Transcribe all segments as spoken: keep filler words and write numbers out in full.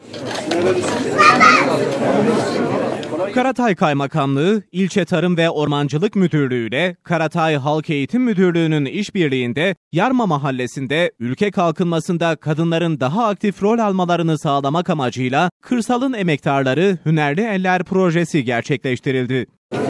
Karatay Kaymakamlığı, İlçe Tarım ve Ormancılık Müdürlüğü ile Karatay Halk Eğitim Müdürlüğü'nün işbirliğinde Yarma Mahallesi'nde ülke kalkınmasında kadınların daha aktif rol almalarını sağlamak amacıyla Kırsal'ın Emektarları Hünerli Eller projesi gerçekleştirildi.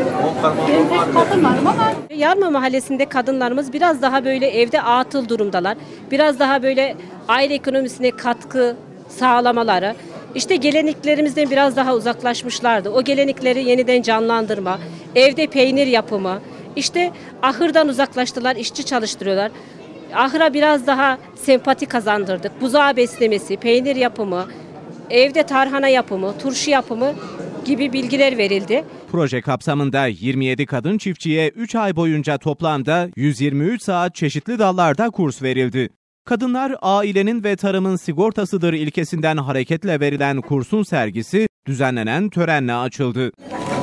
Yarma Mahallesi'nde kadınlarımız biraz daha böyle evde atıl durumdalar. Biraz daha böyle aile ekonomisine katkı sağlamaları, işte geleneklerimizden biraz daha uzaklaşmışlardı. O gelenekleri yeniden canlandırma, evde peynir yapımı, işte ahırdan uzaklaştılar, işçi çalıştırıyorlar. Ahıra biraz daha sempati kazandırdık. Buzağı beslemesi, peynir yapımı, evde tarhana yapımı, turşu yapımı gibi bilgiler verildi. Proje kapsamında yirmi yedi kadın çiftçiye üç ay boyunca toplamda yüz yirmi üç saat çeşitli dallarda kurs verildi. Kadınlar ailenin ve tarımın sigortasıdır ilkesinden hareketle verilen kursun sergisi düzenlenen törenle açıldı.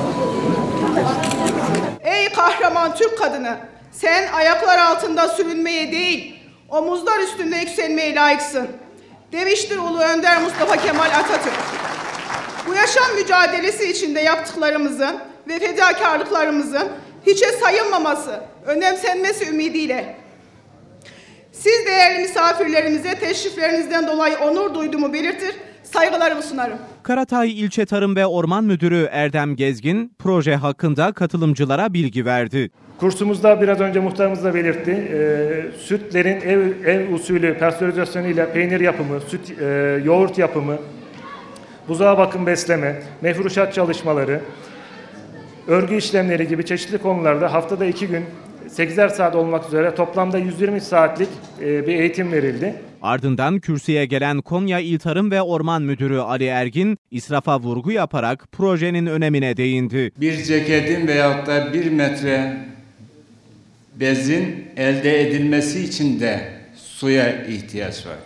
Ey kahraman Türk kadını, sen ayaklar altında sürünmeye değil, omuzlar üstünde yükselmeye layıksın, demiştir Ulu Önder Mustafa Kemal Atatürk. Bu yaşam mücadelesi içinde yaptıklarımızın ve fedakarlıklarımızın hiçe sayılmaması, önemsenmesi ümidiyle siz değerli misafirlerimize teşriflerinizden dolayı onur duyduğumu belirtir, saygılarımı sunarım. Karatay İlçe Tarım ve Orman Müdürü Erdem Gezgin, proje hakkında katılımcılara bilgi verdi. Kursumuzda biraz önce muhtarımız da belirtti, e, sütlerin ev, ev usulü pastörizasyonuyla peynir yapımı, süt, e, yoğurt yapımı, buzağa bakım besleme, mefruşat çalışmaları, örgü işlemleri gibi çeşitli konularda haftada iki gün sekizer saat olmak üzere toplamda yüz yirmi saatlik bir eğitim verildi. Ardından kürsüye gelen Konya İl Tarım ve Orman Müdürü Ali Ergin, israfa vurgu yaparak projenin önemine değindi. Bir ceketin veyahut da bir metre bezin elde edilmesi için de suya ihtiyaç var.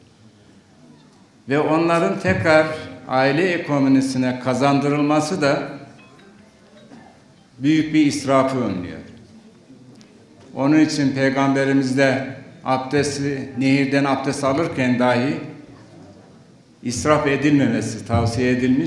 Ve onların tekrar aile ekonomisine kazandırılması da büyük bir israfı önlüyor. Onun için Peygamberimiz de abdesti, nehirden abdest alırken dahi israf edilmemesi tavsiye edilmiş.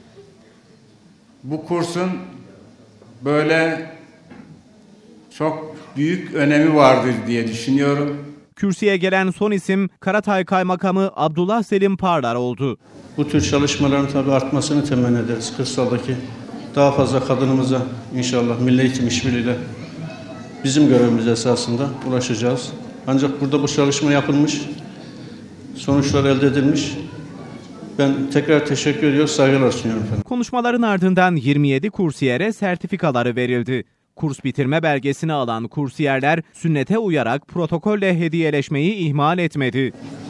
Bu kursun böyle çok büyük önemi vardır diye düşünüyorum. Kürsüye gelen son isim Karatay Kaymakamı Abdullah Selim Parlar oldu. Bu tür çalışmaların tabii artmasını temenni ederiz. Kırsaldaki daha fazla kadınımıza inşallah Milli Eğitim İşbirliği'yle bizim görevimiz esasında ulaşacağız. Ancak burada bu çalışma yapılmış, sonuçlar elde edilmiş. Ben tekrar teşekkür ediyor, saygılar sunuyorum efendim. Konuşmaların ardından yirmi yedi kursiyere sertifikaları verildi. Kurs bitirme belgesini alan kursiyerler sünnete uyarak protokolle hediyeleşmeyi ihmal etmedi.